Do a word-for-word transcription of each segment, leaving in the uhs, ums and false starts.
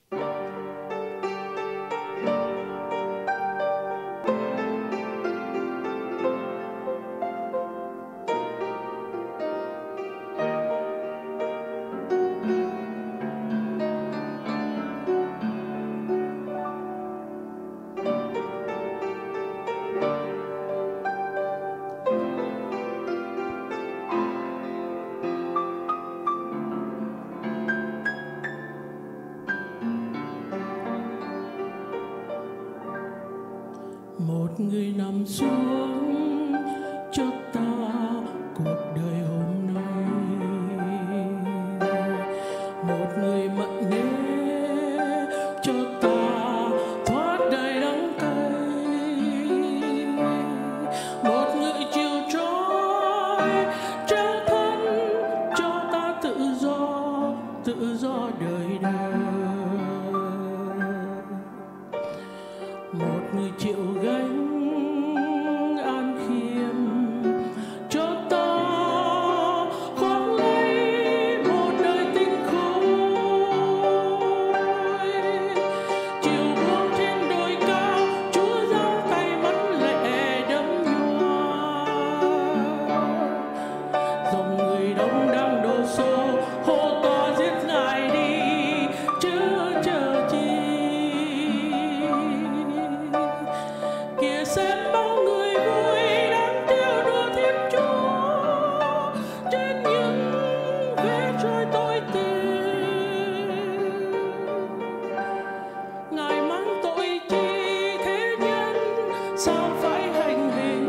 Một người nằm xuống cho ta cuộc đời hôm nay, một người mặn nê cho ta thoát đời đắng cay, một người chịu trói trao thân cho ta tự do, tự do đời đời. Một người chịu gánh an khiêm cho ta khoác lấy một đời tinh khôi, chiều buông trên đồi cao Chúa giang tay mắt lệ đẫm nhòa, dòng người đông đang đổ xô hô to giết Ngài đi chứ chờ chi. Kìa xem bao người vui đang tiêu đua Thiên Chúa trên những vế trôi tội tình. Ngài mang tội chi thế nhân sao phải hành hình,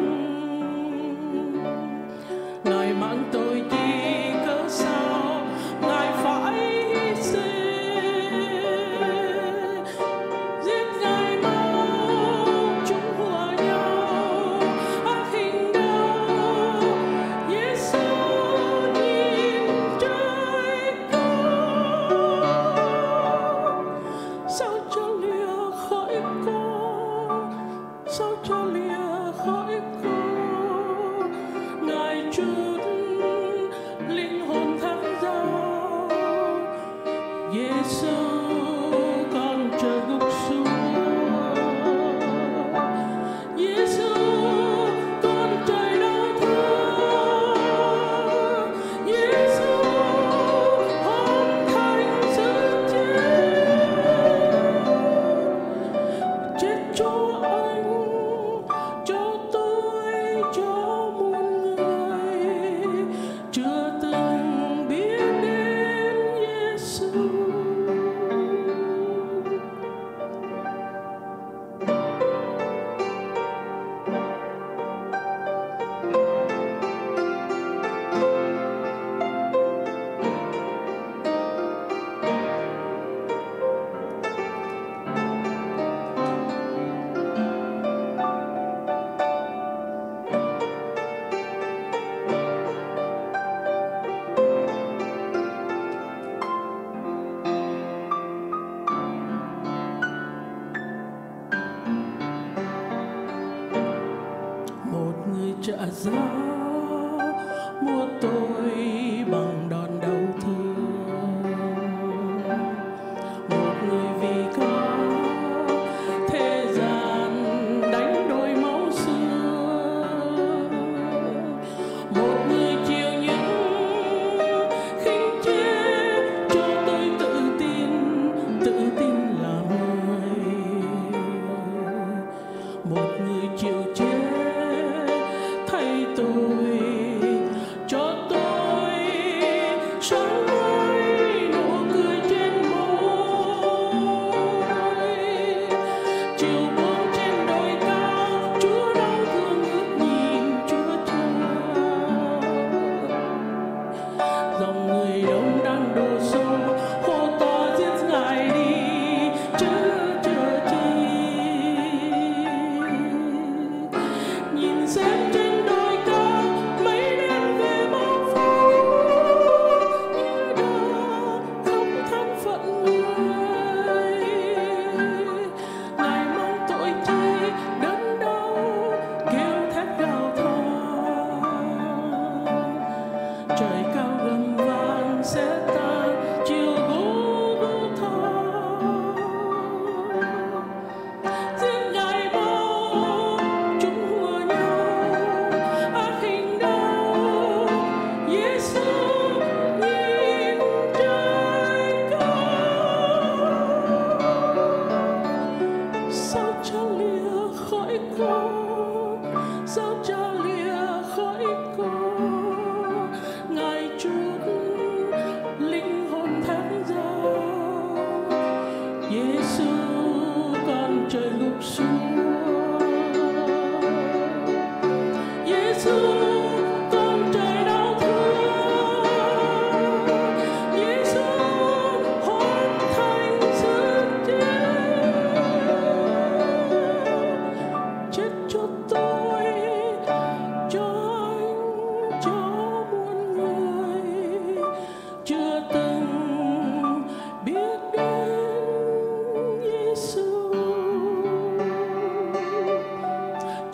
Ngài mang tội chi cớ sao Ngài phải hy sinh. Giết Ngài mau chúng hùa nhau ác hình đau, Giêsu nhìn trời cao, sao cho lìa khỏi cô, sao cho lìa khỏi cô. Ngài chút linh hồn thác dao, Giêsu con trời gục xuống, Giêsu con trời đau thương, Giêsu hoàn thành sự chết, chết cho anh, cho tôi, cho muôn người chưa từng biết đến Giêsu. Một người trả giá mua tôi bằng đòn đau thương, một người vì có thế gian đánh đổi máu xương, một người chịu những khinh chê cho tôi tự tin, tự tin là người, một người chịu chết thay tôi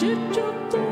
chết cho tôi